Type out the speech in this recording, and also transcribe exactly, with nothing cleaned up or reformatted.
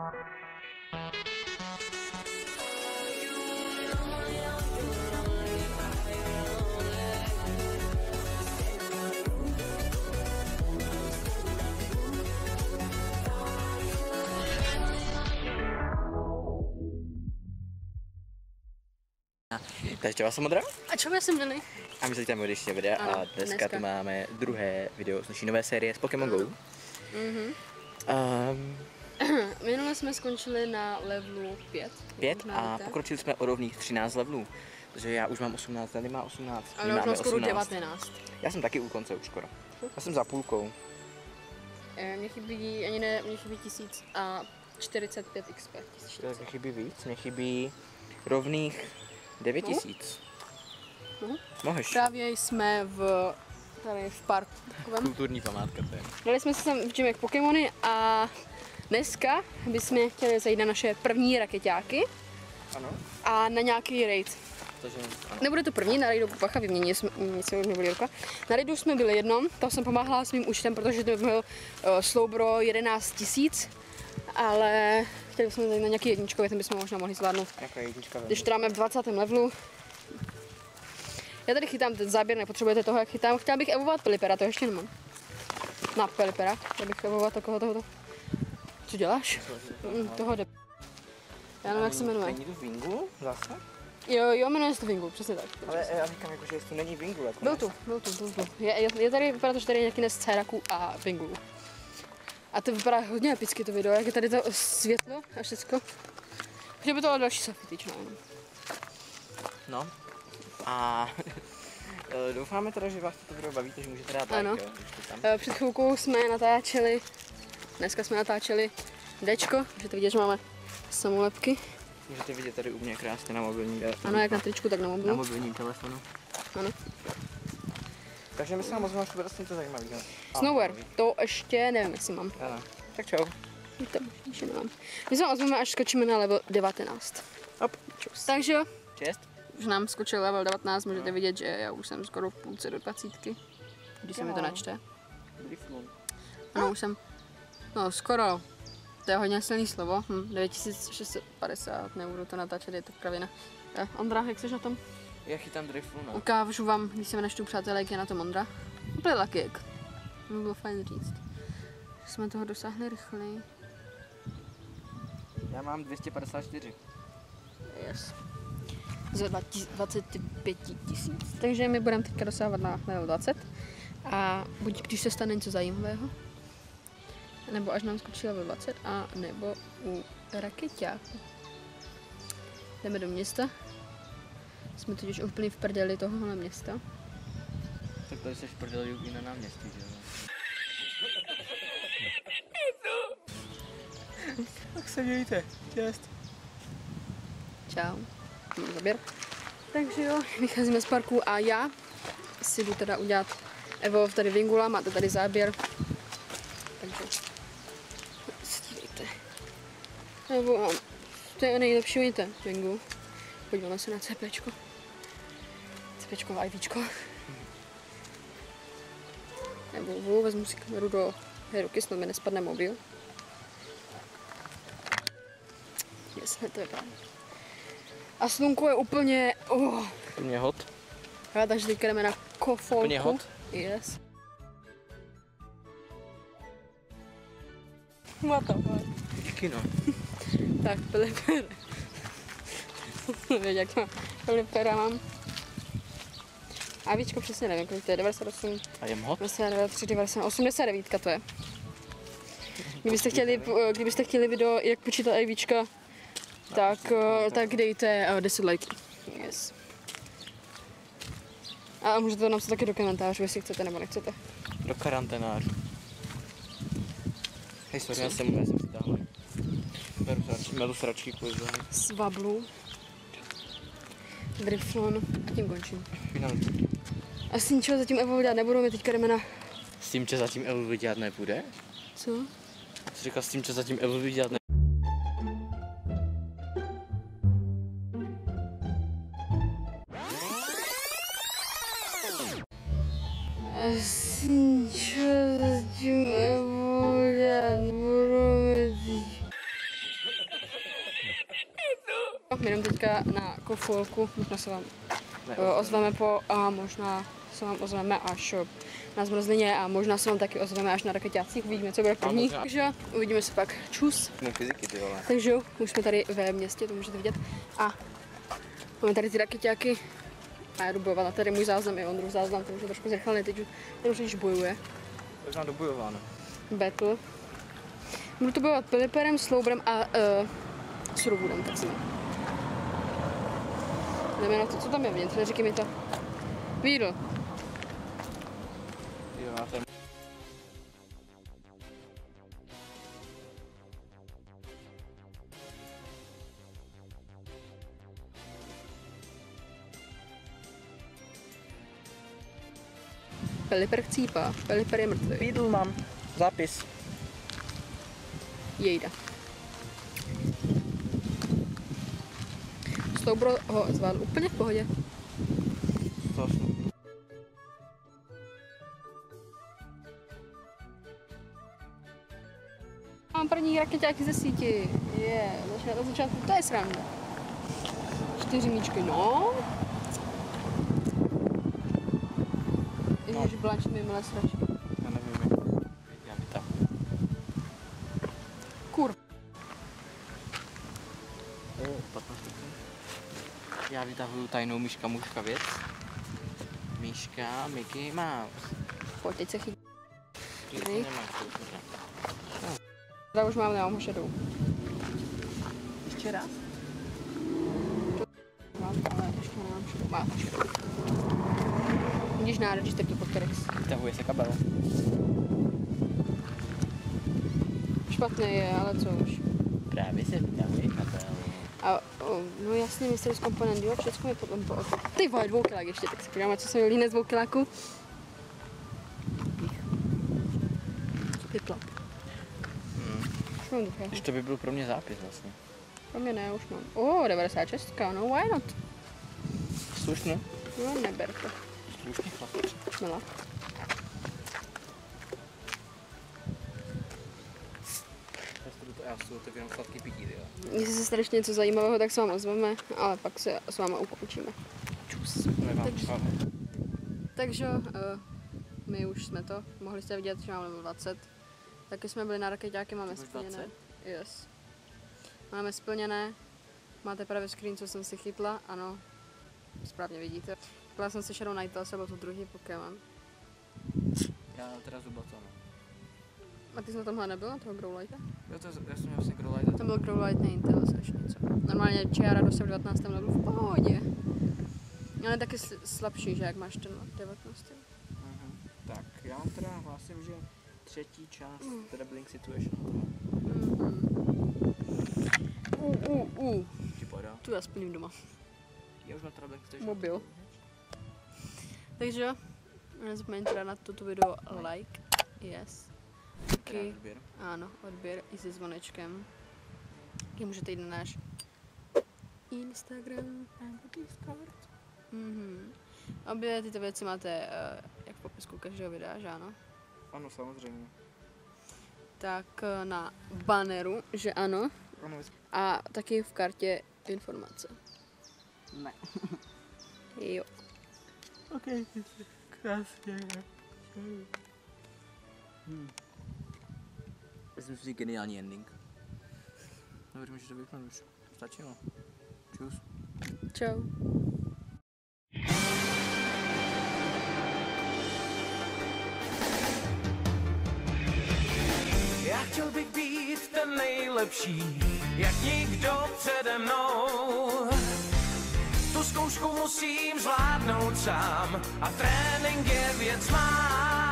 Takže čau, já jsem Modra. A čau, já jsem Dany. A my se vítáme dnešní videa a dneska, dneska tu máme druhé video z naší nové série z Pokémon Go. Mhm. Um, Minule jsme skončili na levelu pět. pět a pokročili jsme o rovných třináct levelů. Takže já už mám osmnáct, Dany má osmnáct. Ale já už mám skoro devatenáct. Já jsem taky u konce už skoro. Já jsem za půlkou. Mně chybí, ani ne, mně chybí tisíc a čtyřicet pět X P. Mně chybí víc, mně chybí rovných devět tisíc. Uh? Moheš. Právě jsme v, tady v parku. Kulturní památka to je. Dali jsme se tam v Pokémony a dneska bychom chtěli zajít na naše první rakeťáky. Ano. A na nějaký raid. Takže, ano. Nebude to první, na raidu Pacha vyměnili jsme, nic se už nebyli roka. Na raidu jsme byli jednom, tam jsem pomáhala svým účtem, protože to byl uh, Slowbro jedenáct tisíc, ale chtěli jsme zajít na nějaký jedničkový, ten bychom možná mohli zvládnout. Jaká jednička? Když to dáme v dvacátém levelu. Já tady chytám ten záběr, nepotřebujete toho, jak chytám. Chtěla bych evovat Pelipera, to ještě nemám. Na Pelipera, chtěla bych evovat takového tohoto. Co děláš? Mm, toho jde. Já nevím, jak se jmenuje. Není tu Wingu zase? Jo, jo, jmenuje se to Wingu, přesně tak. Ale já říkám, jako, že tu není Wingu. Jako byl tu, byl tu, byl tu. Je, je, je tady, vypadá to, že tady je nějaký nes Céraku a Wingu. A to vypadá hodně epicky to video, jak je tady to světlo a všecko. Že by to bylo další safitič, no. No. A doufáme teda, že vás to video baví, že můžete dát like. Ano. Jo, před chvilkou jsme natáčeli, dneska jsme natáčeli Dčko, můžete vidět, že máme samolepky. Můžete vidět tady u mě krásně na mobilním telefonu. Ano, jak na tričku, tak na mobilu. Na mobilním telefonu. Ano. Takže my se vám ozveme, že bude to zajímavý. Snowwear, to ještě nevím, jestli mám. Ano. Tak čau. To ještě nemám. My se vám ozveme, až skočíme na level devatenáct. Hop. Čus. Takže jo. Čest. Už nám skočil level devatenáct, můžete vidět, že já už jsem skoro v půlce do dvacítky. Když se mi to načte. Ano, už jsem, no skoro. To je hodně silný slovo, hm, devět tisíc šest set padesát, nebudu to natáčet, je to kravina. Eh, Ondra, jak jsi na tom? Já chytám driflu, no. Ukážu vám, když se mi načtu přátelé, jak je na tom Ondra. Úplně taky jak. To by bylo fajn říct. Že jsme toho dosáhli rychleji. Já mám dvě stě padesát čtyři. Yes. Za dvacet pět tisíc. Takže my budeme teďka dosávat na level dvacet. A buď když se stane něco zajímavého, nebo až nám skočí level dvacet, a nebo u rakeťáku. Jdeme do města. Jsme totiž úplně v prdeli tohohle města. Tak tady jsi v prdeli i na náměstí, že jo? Tak se mějte. Čest. Čau. Mám zaběr. Takže jo, vycházíme z parku a já si jdu teda udělat Evolve tady Wingula, máte tady záběr. Takže stívejte. Nebo to je nejlepší, vidíte, Wingu. Podíváme se na CPčko. CPčko a IVčko. Nebo vezmu si kameru do ruky, snad mi nespadne mobil. Jasně, to je právě. A slunko je úplně, oh. Úplně hot. A takže teďka jdeme na kofolku. Úplně hot? Yes. What the fuck? Kino. Tak, Pelipera. Věď, jak mám. Pelipera mám. A víčko přesně nevím, kolik to je, devadesát osm. A je hot? devadesát devět, tři, devadesát, osmdesát devět to je. Kdybyste chtěli, kdybyste chtěli video, jak počítat IVčka, tak, tak dejte deset lajků. Yes. A můžete to napsat taky do komentářů, jestli chcete nebo nechcete. Do karanténářů. Hej, sorry, já jsem, já jsem si táhle. Beru sračky, beru sračky kvůli zóny. Svablu. Driflon. A tím končím. Finální. A s ničeho zatím Evo dělat nebudu, my teďka jdeme na... S tím, že zatím Evo dělat nebude? Co? Jsi říkal s tím, že zatím Evo dělat nebude? my jdeme teďka na kofolku, možná se vám Ne, uh, ozveme po, a možná se vám ozveme až na zmrzlině a možná se vám taky ozveme až na rakeťácích, uvidíme, co bude první. možná. Takže uvidíme se pak. Čus. Jsme fyziky, ty vole. Takže jo, už jsme tady ve městě, to můžete vidět. A máme tady ty rakeťáky. A já jdu bojovat, a tady můj záznam je Ondrův záznam, ten už je trošku zrychlený, teď ten už již bojuje. To už nám dobojováno. Battle. Budu to bojovat Peliperem, Sloubrem a uh, Surwoodem, tak si jdeme na to, co tam je vnitř, neříkej mi to. Vídl. Jo, já tady... Peliper chcípá, Peliper je mrtvý. Vídl mám. Zápis. Jejda. Sloubro ho zvládl úplně v pohodě. Strašný. Mám první rakeťáky ze síti. Je, začíná na začátku, to je sranda. Čtyři míčky, no. Ježiš, blančit mi milé sračky. Já nevím, jak... Já vytahuji. Kur. O, patnáct sekund. Já vytahuju tajnou myška mužka věc. Myška Mickey Mouse. Pojď, teď se chytí. Ty to Nej. nemáš, to už ne. Tady už mám, nemám ho šedou. Ještě raz? Mám, ale ještě nemám šedou. Mám ho šedou. Vidíš národíš taky pod kterých. Vytahuje se kabel. Špatný je, ale co už. Právě se vytahuje kabel. A, o, no jasně, mistr z komponent, jo, všechno je potom po oku. Ty vole, dvoukilák ještě, tak se podíváme, co se mi líne z dvoukiláku. Vypla. Hmm. Už mám druhého. Když to by byl pro mě zápis vlastně. Pro mě ne, už mám. O, devadesát šest, no why not? Slušně. No, neber to. Slušně chlapec. Mila. Já si to jenom sladký pití, jo. Jestli se strašně něco zajímavého, tak se vám ozveme, ale pak se s váma ukončíme. Čus. Nemám Takže- čas. Takže uh, my už jsme to, mohli jste vidět, že máme dvacet. Taky jsme byli na rakeťáky, máme Ty máš splněné. dvacet? Yes. Máme splněné. Máte právě screen, co jsem si chytla, ano. Správně vidíte. Chytla jsem si Shadow Nightless, byl to druhý Pokémon. Já teda zubatonu. A ty jsi na tomhle nebyl, na toho Growlithe? Jo, to, já jsem měl vlastně Growlite. Tam byl Growlithe, Ninetales až něco. Normálně Čiara dostal v devatenáctém levelu v pohodě. Ale taky s- slabší, že jak máš ten devatenáctý. Mhm. Tak, já vám teda hlásím, že třetí část, Mm. teda Blink Situation. Mhm. Uh, uh, uh. Ti podá. Tu já splním doma. Já už mám teda Blink Situation. Mobil. Takže jo, nezapomeňte dát na toto video like, yes. Teda Taky, odběr. ano, odběr i se zvonečkem. Taky můžete jít na náš Instagram. Discord. Mhm. Obě tyto věci máte uh, jak v popisku každého videa, že ano? Ano, samozřejmě. Tak uh, na banneru, že ano. Ano, A taky v kartě informace. ne. Jo. Ok, krásně. Hmm. Myslím si geniální ending. No, věřím, že to vypnu už. Stačilo. Čus. Čau. Já chtěl bych být ten nejlepší, jak nikdo přede mnou. Tu zkoušku musím zvládnout sám a trénink je věc má.